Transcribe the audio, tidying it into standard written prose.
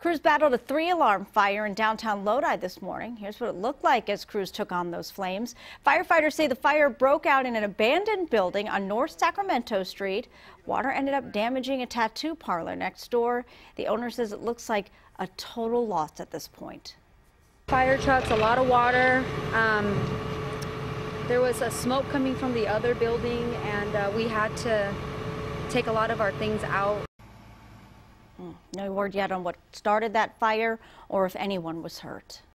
Crews battled a 3-alarm fire in downtown Lodi this morning. Here's what it looked like as crews took on those flames. Firefighters say the fire broke out in an abandoned building on North Sacramento Street. Water ended up damaging a tattoo parlor next door. The owner says it looks like a total loss at this point. Fire trucks, a lot of water. There was a smoke coming from the other building, and we had to take a lot of our things out. No word yet on what started that fire or if anyone was hurt.